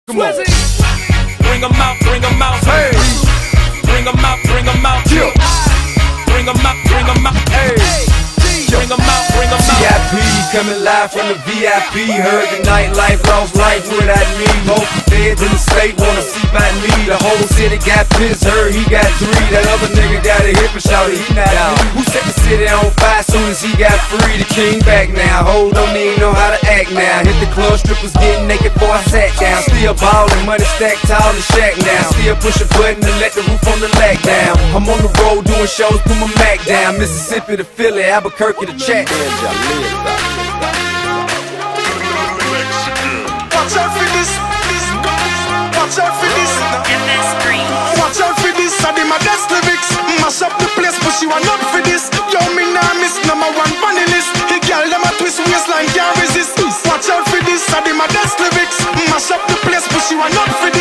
Come on. Bring 'em out, bring 'em out. Hey. Bring 'em out, bring 'em out. Yeah. Bring 'em out, bring 'em out. Hey. Bring 'em out, bring 'em out. VIP coming live from the VIP. Heard the nightlife, lost life without me. Most feds in the state wanna see by me. The whole city got pissed, heard he got 3. That other nigga got a hip and shouted he not out. Who set the city on fire soon as he got free? The king back now, hold don't even know how to act now. Hit the club, strippers getting naked before I sat down. Still ballin', money stacked tall and shack now. Still push a button and let the roof on the lag down. I'm on the road doing shows, put my Mac down. Mississippi to Philly, Albuquerque to Chat. Watch out for this. Watch out for this. Watch out for this. I did my best lyrics. Mash up the place, but she want not for this. Yo, me nah miss #1 funny list. The girl them a twist waistline can't resist. Watch out for this. I did my best lyrics. Mash up the place, but she want not for this.